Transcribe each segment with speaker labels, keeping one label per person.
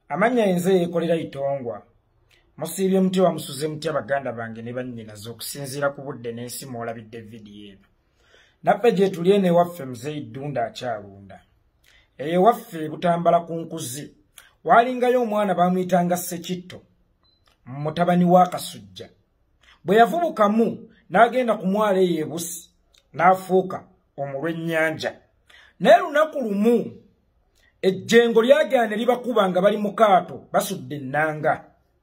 Speaker 1: Amanya enze Yekolera itongwa. Musibye mti wa musuze mti abaganda bange ne bannyinazo okusinziira ku budde n'ensi mwolabidde vidiyo eno. Naffe gye tuli eno ewaffe Mzee Idunda akyalunda. Eyo ewaffe Butambala ku Nkuzi. Walingayo omwana bamuyitanga Ssekitto, mutabani wa Kasujja. Bwe yavubukamu n'agenda ku mwalo eyo e Busi, n'afuuka omulw'ennyanja. Naye lunaku lumu ejjengo lyagaana ne libakuba nga bali mu kaato basudde ennanga.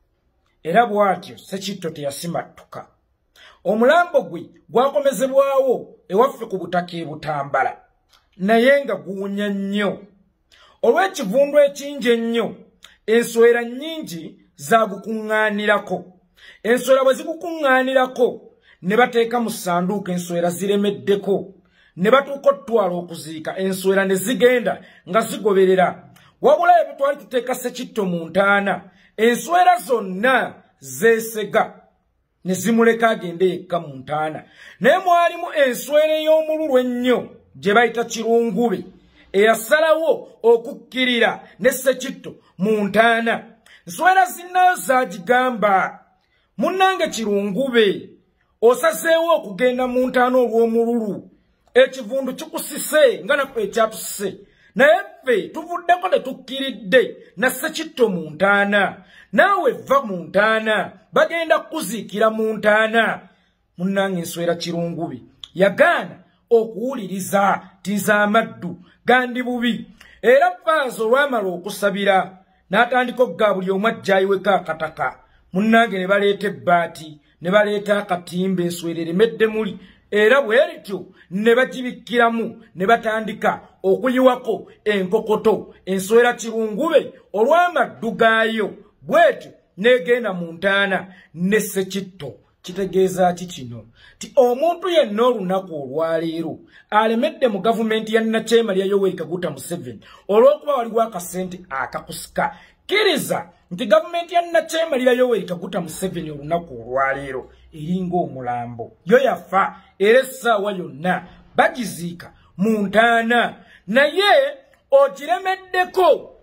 Speaker 1: Era bw'atyo Ssekitto teyasimattuka. Omulambo gwe gwakomezebwawo ewaffe ku butaka e Butambala, naye nga guwunya nnyo. Olw'ekivundu ekingi ennyo, enswera nnyingi zaagukuŋŋaanirako. Enswera bwe zigukuŋŋaanirako, ne bateeka mu ssanduuko enswera ziremeddeko. Ne batuuka ottwala okuziika, enswera ne zigenda nga zigoberera. Wabula ebyo twali tuteeka Ssekitto mu ntaana, enswera zonna zeesega ne zimuleka agende yekka mu ntaana. Naye mwalimu enswera ey'omululu ennyo gye bayita Kirungube, eyasalawo okukkirira ne Ssekitto mu ntaana. Nswera zinnayo zaagigamba, munnange Kirungube, osazeewo okugenda mu ntaana olw'omululu. Ekivundu kikusise nga naffe ekyatusise. Naye ffe tuvuddeko ne tukkiridde na Ssekitto mu ntaana. Naawe vva mu ntaana, bagenda kukuziikira mu ntaana. Munnange enswera Kirungube yagaana okuwuliriza tiz'amaddu gandi bubi. Era Paazo olwamala okusabira n'atandika okugaba buli omu ajja ayiweko akataka. Munnange ne baleeta ebbaati, ne baleeta akatimba, enswera eremedde muli. Era bwe lityo ne bagibikkiramu ne batandika okuyiwako enkokoto. Enswera Kirungube olw'amaddu gaayo bwetyo n'egenda mu ntaana ne Ssekitto. Kitegeeza ki kino? Ti omuntu yenna olunaku olwaleero alemedde mu gavumenti ya Nakyema Yoweri Kaguta Museveni olw'okuba waliwo akasente akakusika. Kkiriza nti gavumenti ya Nakyema Yoweri Kaguta Museveni olunaku olwaleero eringa Omulambo. Yo yafa era essaawa yonna bagiziika mu ntaana. Naye ogiremeddeko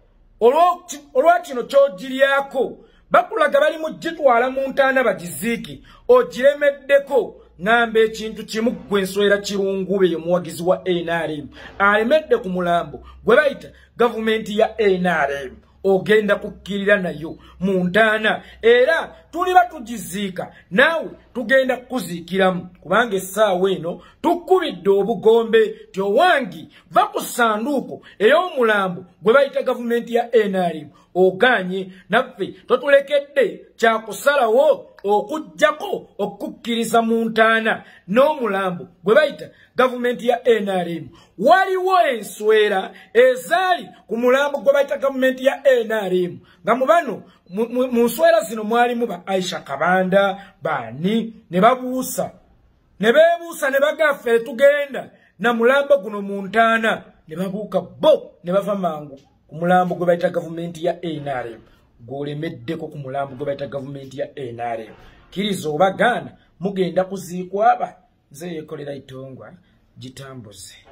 Speaker 1: olwa kino ky'ogiryako. Bakulaga bali mu gitwala mu ntaana bagiziike. Ogiremeddeko ng'amba ekintu kimu, gwe enswera Kirungube omuwagizi wa NRM alemedde ku Mulambo gwe bayita gavumenti ya NRM. Ogenda kukkirira nayo mu ntaana, era tuliba tugiziika naawe tugenda kukuziikiramu, kubanga essaawa eno tukkubidde obugombe ti owangi va ku ssanduuko ey'Omulambo gwe bayita gavumenti ya NRM. Oganye naffe totulekedde kyakusalawo okujjako okukkiriza mu ntaana n'Omulambo gwe bayita gavumenti ya NRM. Waliwo enswera ezaali ku Mulambo gwe bayita gavumenti ya NRM, nga mu bano mu nswera zino mwalimu ba Aisha Kabanda bani, ne babuusa ne beebuusa ne bagaffe tugenda na Mulambo guno mu ntaana, ne babuuka bo ne bava mangu ku Mulambo gwe bayita gavumenti ya NRM. Gwolemeddeko ku Mulambo gwe bayita gavumenti ya NRM. Kkiriza oba gaana mugenda kuziikwa aba. Nze Yekolera itongwa gitambuze.